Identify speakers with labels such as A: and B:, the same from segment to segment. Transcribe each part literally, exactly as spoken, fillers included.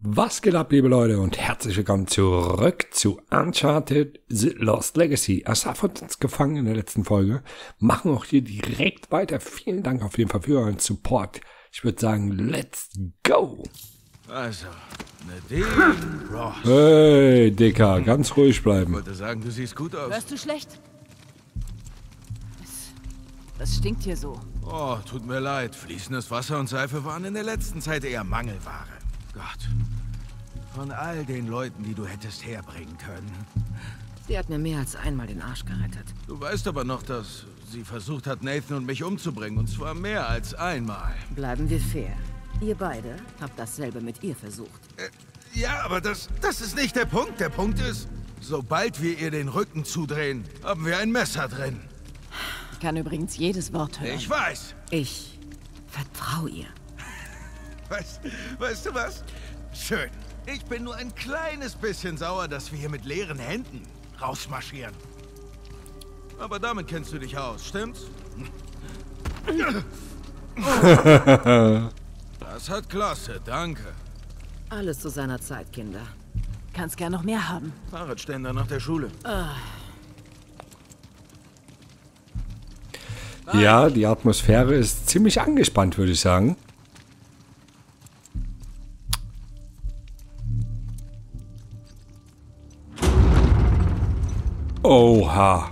A: Was geht ab, liebe Leute, und herzlich willkommen zurück zu Uncharted The Lost Legacy. Asaf hat uns gefangen in der letzten Folge. Machen auch hier direkt weiter. Vielen Dank auf jeden Fall für euren Support. Ich würde sagen, let's go.
B: Also, Nadine Ross.
A: Hey, Dicker, ganz ruhig bleiben.
B: Ich wollte sagen, du siehst gut aus.
C: Hörst du schlecht? Es, das stinkt hier so.
B: Oh, tut mir leid. Fließendes Wasser und Seife waren in der letzten Zeit eher Mangelware. Gott. Von all den Leuten, die du hättest herbringen können.
C: Sie hat mir mehr als einmal den Arsch gerettet.
B: Du weißt aber noch, dass sie versucht hat, Nathan und mich umzubringen. Und zwar mehr als einmal.
C: Bleiben wir fair. Ihr beide habt dasselbe mit ihr versucht.
B: Äh, ja, aber das, das ist nicht der Punkt. Der Punkt ist, sobald wir ihr den Rücken zudrehen, haben wir ein Messer drin.
C: Ich kann übrigens jedes Wort hören.
B: Ich weiß.
C: Ich vertraue ihr.
B: Weißt, weißt du was? Schön. Ich bin nur ein kleines bisschen sauer, dass wir hier mit leeren Händen rausmarschieren. Aber damit kennst du dich aus, stimmt's? Das hat klasse, danke.
C: Alles zu seiner Zeit, Kinder. Kannst gern noch mehr haben.
B: Fahrradständer nach der Schule.
A: Ja, die Atmosphäre ist ziemlich angespannt, würde ich sagen. Oha.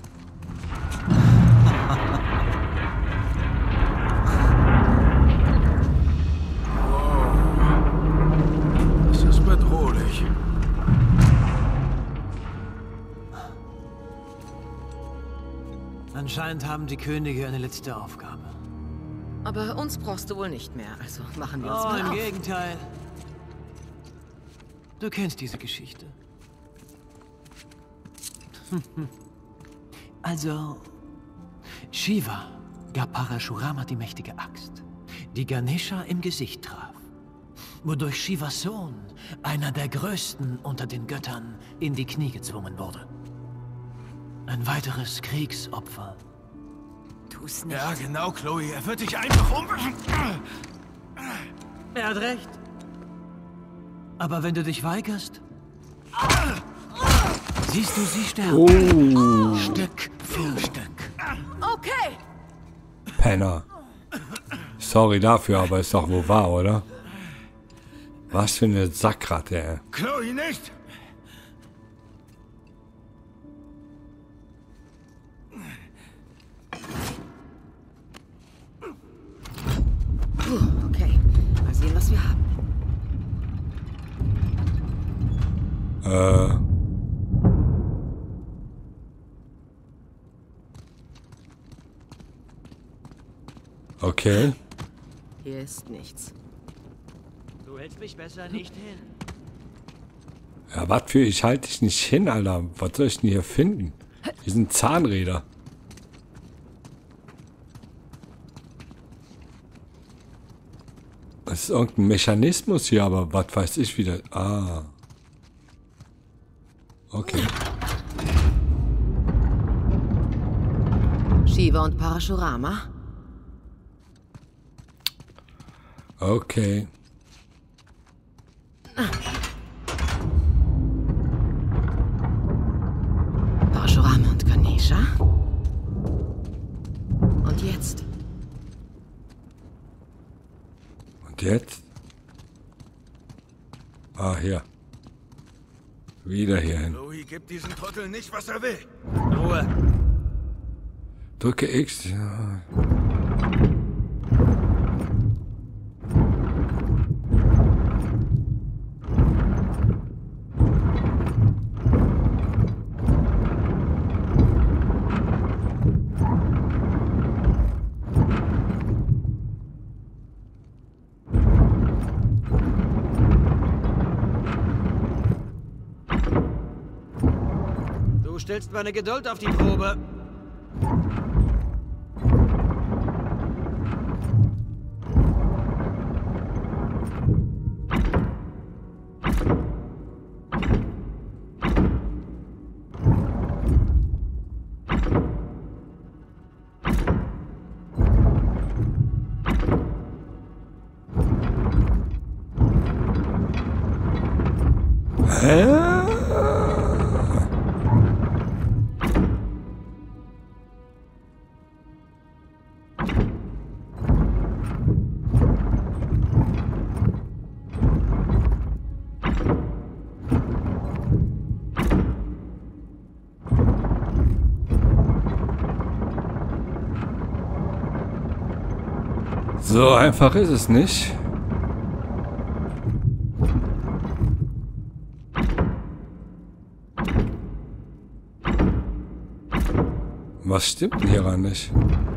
B: Das ist bedrohlich.
D: Anscheinend haben die Könige eine letzte Aufgabe.
C: Aber uns brauchst du wohl nicht mehr, also machen wir uns
D: Oh,
C: mal
D: im
C: auf.
D: Gegenteil. Du kennst diese Geschichte. Also, Shiva gab Parashurama die mächtige Axt, die Ganesha im Gesicht traf, wodurch Shivas Sohn, einer der größten unter den Göttern, in die Knie gezwungen wurde. Ein weiteres Kriegsopfer.
C: Tu's nicht.
B: Ja, genau, Chloe. Er wird dich einfach umbringen.
D: Er hat recht. Aber wenn du dich weigerst, siehst du sie sterben.
A: Oh,
D: Stück für Stück.
C: Okay.
A: Penner. Sorry dafür, aber ist doch wohl wahr, oder? Was für eine Sackratte, ey.
B: Chloe, nicht!
C: Puh, okay. Mal sehen, was wir haben.
A: Äh. Okay.
C: Hier ist nichts.
D: Du hältst mich besser nicht hin.
A: Ja, was für ich halte dich nicht hin, Alter. Was soll ich denn hier finden? Hier sind Zahnräder. Das ist irgendein Mechanismus hier, aber was weiß ich wieder. Ah. Okay.
C: Shiva und Parashurama?
A: Okay.
C: Parashurama und Ganesha? Und jetzt?
A: Und jetzt? Ah, hier. Wieder hier hin.
B: Chloe, gib diesem Trottel nicht, was er will.
D: Ruhe.
A: Drücke X. Ja.
D: Du stellst meine Geduld auf die Probe.
A: Hä? So einfach ist es nicht. Was stimmt denn hieran nicht?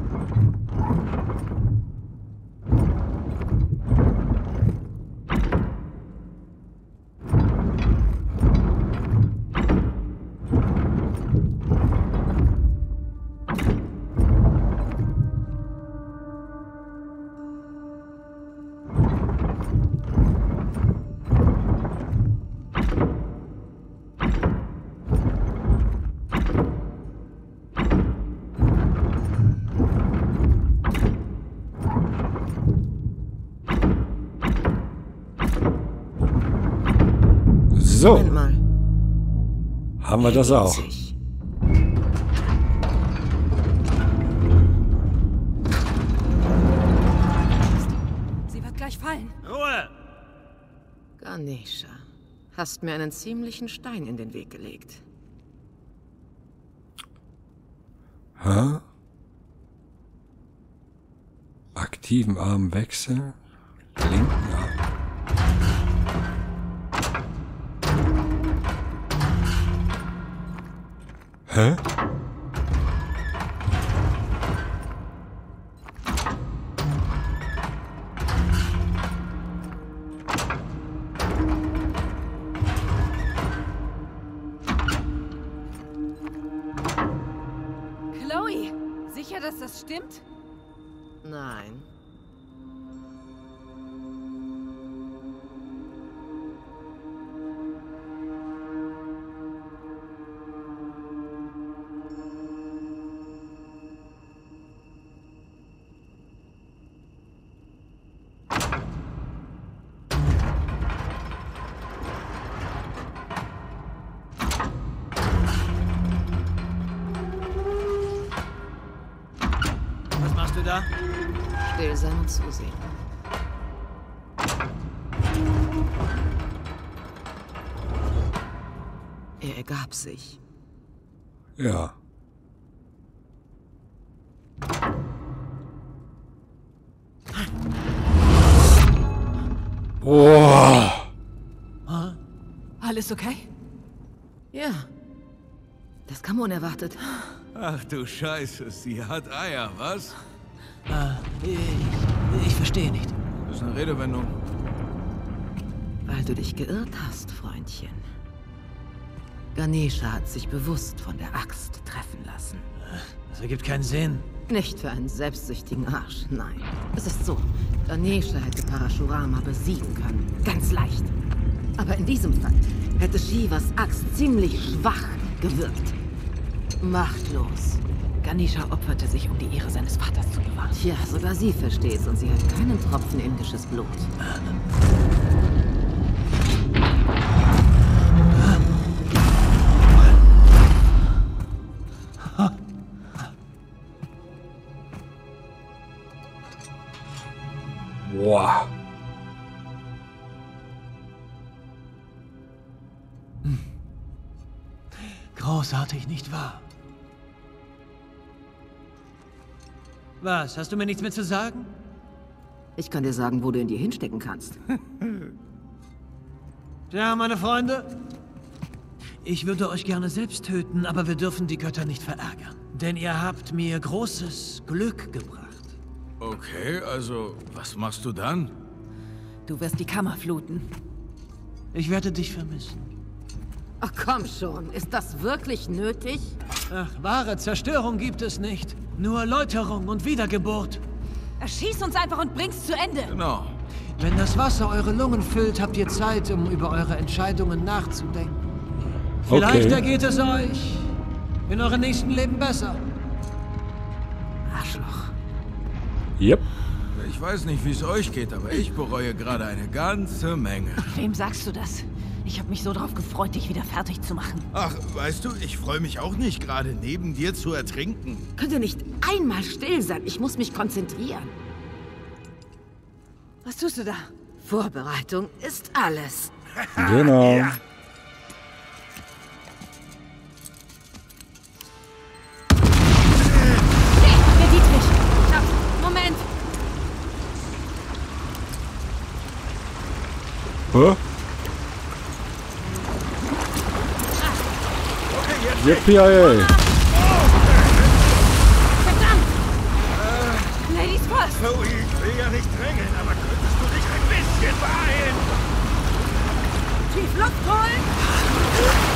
A: So,
C: Moment mal.
A: haben wir das auch.
C: Sich.
E: Sie wird gleich fallen.
D: Ruhe!
C: Ganesha, hast mir einen ziemlichen Stein in den Weg gelegt.
A: Hä? Aktiven Arm wechseln. Linken Arm. Hä?
E: Chloe, sicher, dass das stimmt?
C: Nein.
D: Was machst du da?
C: Still sein und zusehen. Er ergab sich.
A: Ja. Boah.
E: Alles okay?
C: Ja. Das kam unerwartet.
B: Ach du Scheiße, sie hat Eier, was?
D: Ah, ich, ich verstehe nicht.
B: Das ist eine Redewendung.
C: Weil du dich geirrt hast, Freundchen. Ganesha hat sich bewusst von der Axt treffen lassen.
D: Das ergibt keinen Sinn.
C: Nicht für einen selbstsüchtigen Arsch, nein. Es ist so, Ganesha hätte Parashurama besiegen können. Ganz leicht. Aber in diesem Fall hätte Shivas Axt ziemlich schwach gewirkt. Machtlos.
E: Ganesha opferte sich, um die Ehre seines Vaters zu bewahren.
C: Tja, sogar sie versteht's und sie hat keinen Tropfen indisches Blut.
A: Boah.
D: Großartig, nicht wahr? Was, hast du mir nichts mehr zu sagen?
C: Ich kann dir sagen, wo du ihn dir hinstecken kannst.
D: Ja, meine Freunde. Ich würde euch gerne selbst töten, aber wir dürfen die Götter nicht verärgern. Denn ihr habt mir großes Glück gebracht.
B: Okay, also, was machst du dann?
E: Du wirst die Kammer fluten.
D: Ich werde dich vermissen.
C: Ach komm schon, ist das wirklich nötig?
D: Ach, wahre Zerstörung gibt es nicht. Nur Läuterung und Wiedergeburt.
E: Erschieß uns einfach und bring's zu Ende.
B: Genau.
D: Wenn das Wasser eure Lungen füllt, habt ihr Zeit, um über eure Entscheidungen nachzudenken. Vielleicht
A: Okay.
D: ergeht es euch in eurem nächsten Leben besser.
C: Arschloch.
A: Yep.
B: Ich weiß nicht, wie es euch geht, aber ich bereue gerade eine ganze Menge.
E: Wem sagst du das? Ich habe mich so drauf gefreut, dich wieder fertig zu machen.
B: Ach, weißt du, ich freue mich auch nicht, gerade neben dir zu ertrinken.
C: Könnt ihr nicht einmal still sein? Ich muss mich konzentrieren.
E: Was tust du da?
C: Vorbereitung ist alles.
A: Genau.
B: Ja.
E: Hey, der Dietrich! Ich hab's. Moment!
A: Hä? Yippie!
E: Verdammt! Ladies first!
B: Chloe, ich will ja nicht drängeln, aber könntest du dich ein bisschen beeilen?
C: Tief Luft holen!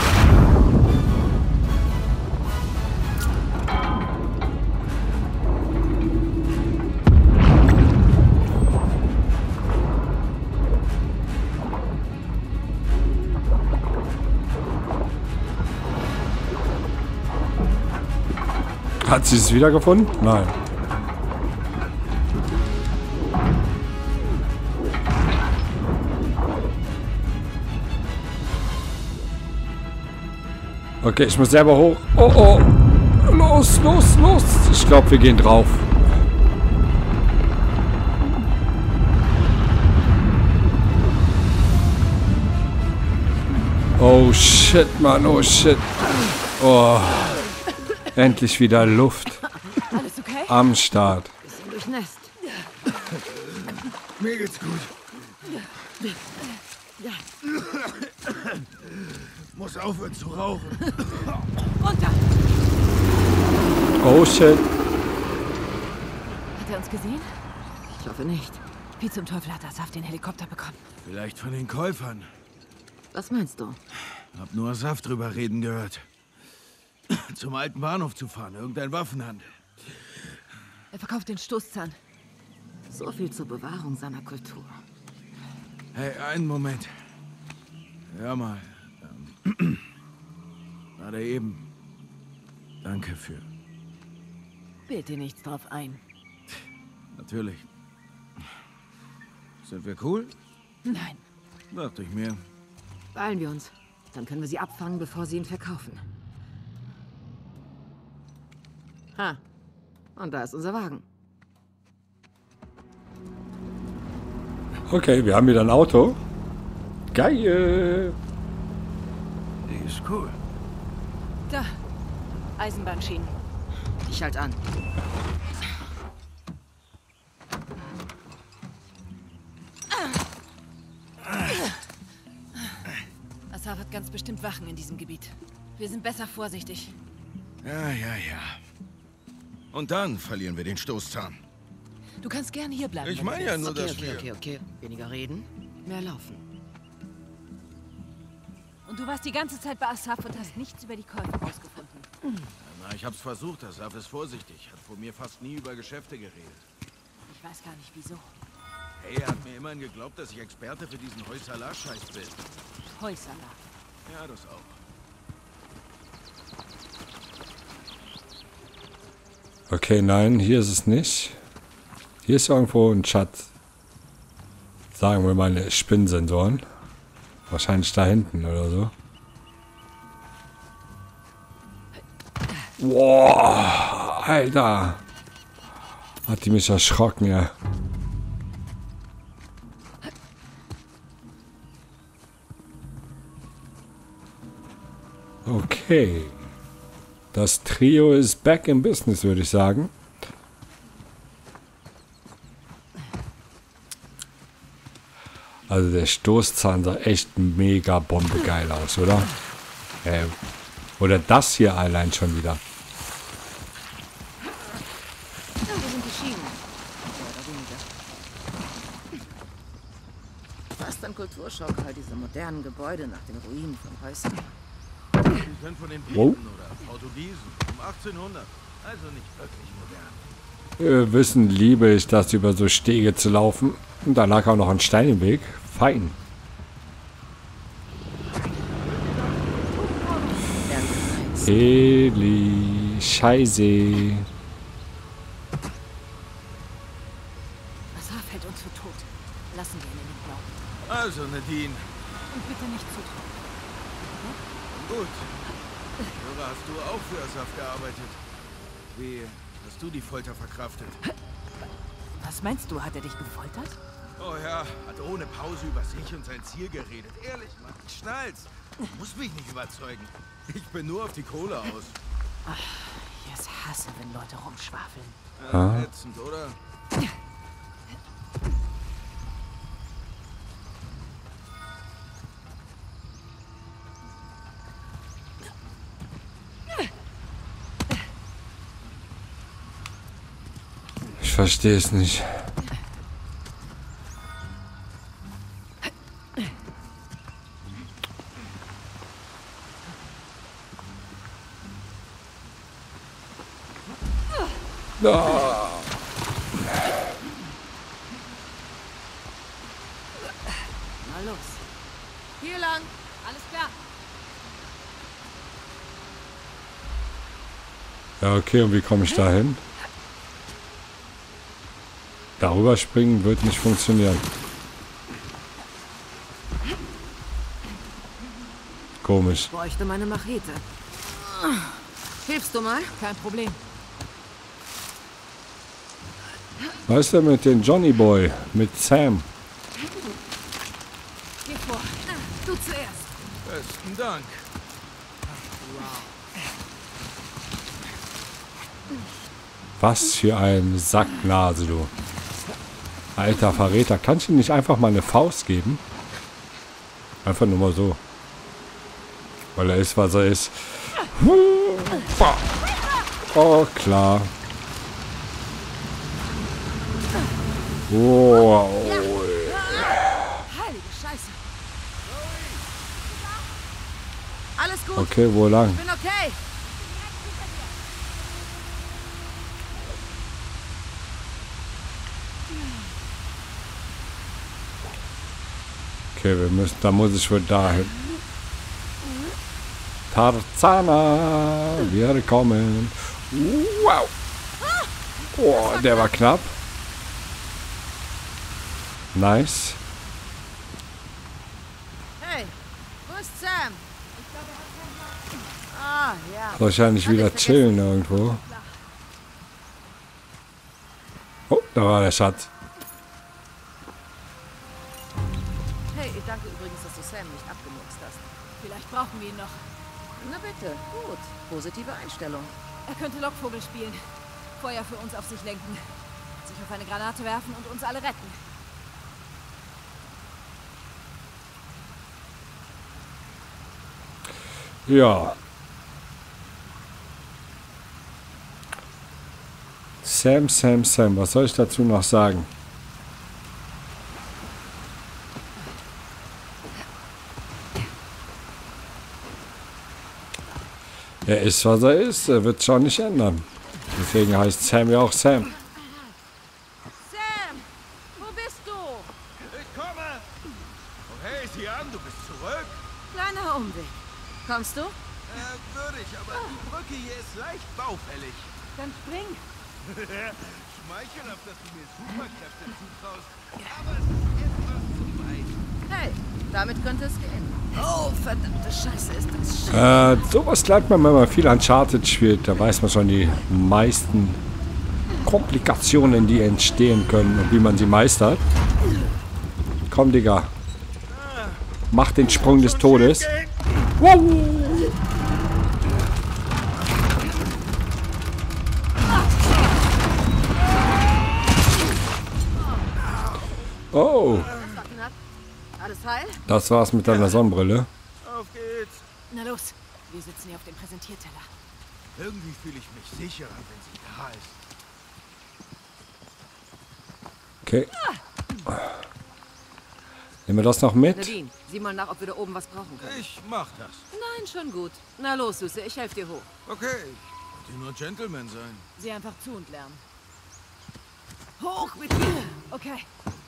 A: Hat sie es wiedergefunden? Nein. Okay, ich muss selber hoch. Oh, oh. Los, los, los. Ich glaube, wir gehen drauf. Oh, shit, Mann. Oh, shit. Oh. Endlich wieder Luft.
E: Alles okay?
A: Am Start.
C: Bisschen durchnässt.
B: Mir geht's gut. Muss aufhören zu rauchen.
E: Runter!
A: Oh, shit.
E: Hat er uns gesehen?
C: Ich hoffe nicht.
E: Wie zum Teufel hat Asaf den Helikopter bekommen?
B: Vielleicht von den Käufern.
C: Was meinst du?
B: Hab nur Asaf drüber reden gehört. Zum alten Bahnhof zu fahren, irgendein Waffenhandel.
E: Er verkauft den Stoßzahn.
C: So viel zur Bewahrung seiner Kultur.
B: Hey, einen Moment. Hör mal. Ähm, Gerade eben. Danke für...
E: Bild dir nichts drauf ein.
B: Natürlich. Sind wir cool?
E: Nein.
B: Dachte ich mir.
C: Beeilen wir uns. Dann können wir sie abfangen, bevor sie ihn verkaufen. Ha. Und da ist unser Wagen.
A: Okay, wir haben wieder ein Auto. Geil.
B: Die ist cool.
E: Da. Eisenbahnschienen.
C: Ich halt an.
E: Asaf hat ganz bestimmt Wachen in diesem Gebiet. Wir sind besser vorsichtig.
B: Ja, ja, ja. Und dann verlieren wir den Stoßzahn.
E: Du kannst gerne hier bleiben.
B: Ich
E: wenn du
B: meine ja
E: willst.
B: nur,
C: Okay,
B: dass
C: okay,
B: wir...
C: okay, okay. Weniger reden, mehr laufen.
E: Und du warst die ganze Zeit bei Asaf und hast nichts über die Käufe rausgefunden.
B: Na, ich hab's versucht. Asaf ist vorsichtig. Hat vor mir fast nie über Geschäfte geredet.
E: Ich weiß gar nicht, wieso.
B: Hey, er hat mir immerhin geglaubt, dass ich Experte für diesen Hoysala-Scheiß bin.
E: Hoysala.
B: Ja, das auch.
A: Okay, nein, hier ist es nicht. Hier ist irgendwo ein Schatz. Sagen wir mal eine Spinnsensoren. Wahrscheinlich da hinten oder so. Boah, Alter. Hat die mich erschrocken, ja. Okay. Das Trio ist back in business, würde ich sagen. Also der Stoßzahn sah echt mega bombegeil aus, oder? Äh, oder das hier allein schon wieder.
C: Ja, wir sind geschieden. Mehr oder weniger. Fast ein Kulturschock, all diese modernen Gebäude nach den Ruinen von Häusern.
B: Die sind von den Briten
A: Wow.
B: oder Portugiesen um achtzehnhundert. Also nicht wirklich modern.
A: Wir wissen, liebe ich das, über so Stege zu laufen. Und da lag auch noch ein Stein im Weg. Fein. Heli, Scheiße.
E: Asaf hält uns für tot. Lassen wir ihn in den Blau.
B: Also, Nadine,
E: Und bitte nicht zutrauen.
B: Gut. Hörer, hast du auch für Asaf gearbeitet? Wie hast du die Folter verkraftet?
E: Was meinst du, hat er dich gefoltert?
B: Oh ja, hat ohne Pause über sich und sein Ziel geredet. Ehrlich, Mann, ich schnall's. Du musst mich nicht überzeugen. Ich bin nur auf die Kohle aus.
E: Ach, ich es hasse, wenn Leute rumschwafeln.
B: Ja, ätzend, oder?
A: Ich verstehe es nicht. Ah.
C: Na los. Hier lang.
E: Alles klar.
A: Ja, okay, und wie komme ich da hin? Darüber springen wird nicht funktionieren. Komisch.
C: Ich bräuchte meine Machete. Hilfst du mal?
E: Kein Problem.
A: Was ist denn mit dem Johnny Boy? Mit Sam?
E: Geh vor. Du zuerst.
B: Besten Dank.
A: Was für ein Sacknase, du. Alter Verräter. Kannst du ihm nicht einfach mal eine Faust geben? Einfach nur mal so. Weil er ist, was er ist. Oh, klar. Wow.
E: Heilige Scheiße.
C: Alles gut.
A: Okay, wo lang?
C: Ich bin okay.
A: Okay, wir müssen, da muss ich wohl dahin. Tarzana, wir kommen. Wow. Oh, der war knapp. Nice.
C: Hey, wo ist Sam? Ah, ja.
A: Wahrscheinlich wieder chillen irgendwo. Oh, da war der Schatz.
C: Hey, danke übrigens, dass du Sam nicht abgemurkst hast.
E: Vielleicht brauchen wir ihn noch.
C: Na bitte, gut. Positive Einstellung.
E: Er könnte Lockvogel spielen. Feuer für uns auf sich lenken. Sich auf eine Granate werfen und uns alle retten.
A: Ja. Sam, Sam, Sam. Was soll ich dazu noch sagen? Er ist, was er ist. Er wird es schon nicht ändern. Deswegen heißt Sam ja auch Sam.
C: Sam, wo bist du?
B: Ich komme! Oh hey, sieh an, du bist zurück.
C: Kleiner Umweg. Kommst du?
B: Äh, würde ich, aber die Brücke hier ist leicht baufällig.
E: Dann spring.
B: Schmeichelhaft, dass du mir Superkräfte zutraust. Aber es ist etwas zu weit.
C: Hey, damit könnte es gehen. Oh, verdammte Scheiße, ist das scheiße.
A: Äh, sowas lernt man, wenn man viel Uncharted spielt. Da weiß man schon die meisten Komplikationen, die entstehen können und wie man sie meistert. Komm, Digga. Mach den Sprung des Todes. Wow. Oh,
C: Das war knapp. Alles heil?
A: das war's mit deiner Sonnenbrille.
B: Auf geht's.
E: Na los. Wir sitzen hier auf dem Präsentierteller.
B: Irgendwie fühle ich mich sicherer, wenn sie da ist.
A: Okay. Nehmen wir das noch mit?
C: Nadine, sieh mal nach, ob wir da oben was brauchen können.
B: Ich mach das.
C: Nein, schon gut. Na los, Süße, ich helfe dir hoch.
B: Okay, ich wollte nur Gentleman sein.
E: Sieh einfach zu und lern.
C: Hoch mit dir!
E: Okay.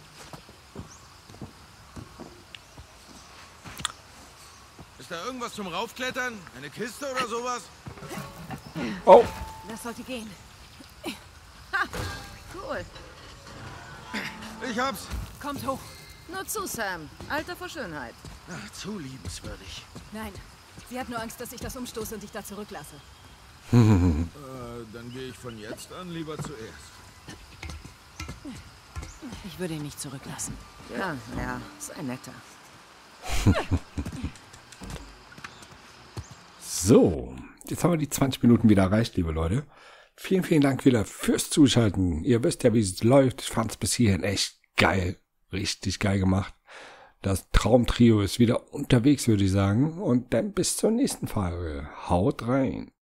B: Ist da irgendwas zum Raufklettern? Eine Kiste oder sowas?
A: Oh,
E: Das sollte gehen.
C: Ha! Cool.
B: Ich hab's.
E: Kommt hoch.
C: nur zu, Sam. Alter vor Schönheit.
B: Ach, zu liebenswürdig.
E: Nein, sie hat nur Angst, dass ich das umstoße und dich da zurücklasse.
B: äh, dann gehe ich von jetzt an lieber zuerst.
E: Ich würde ihn nicht zurücklassen.
C: Ja, ja, sei netter.
A: So, jetzt haben wir die zwanzig Minuten wieder erreicht, liebe Leute. Vielen, vielen Dank wieder fürs Zuschalten. Ihr wisst ja, wie es läuft. Ich fand es bis hierhin echt geil. Richtig geil gemacht. Das Traumtrio ist wieder unterwegs, würde ich sagen. Und dann bis zur nächsten Folge. Haut rein.